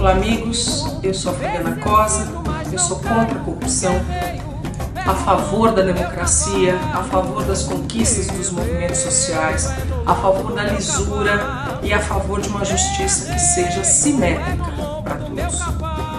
Olá amigos, eu sou a Fabiana Cosa, eu sou contra a corrupção, a favor da democracia, a favor das conquistas dos movimentos sociais, a favor da lisura e a favor de uma justiça que seja simétrica para todos.